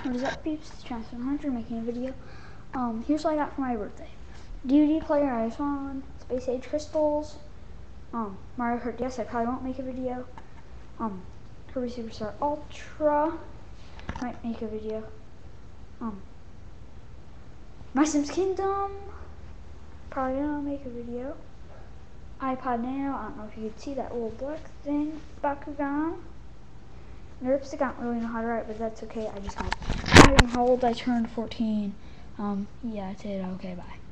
What is up, peeps? It's Transfer 100 making a video. Here's what I got for my birthday: DVD player, iPhone, Space Age crystals, Mario Kart. Yes, I probably won't make a video. Kirby Superstar Ultra, might make a video. My Sims Kingdom, probably gonna make a video. iPod Nano, I don't know if you could see that little black thing, Bakugan. Nerps, I don't really know how to write, but that's okay. I just got how old I turned 14. Yeah, I said okay, bye.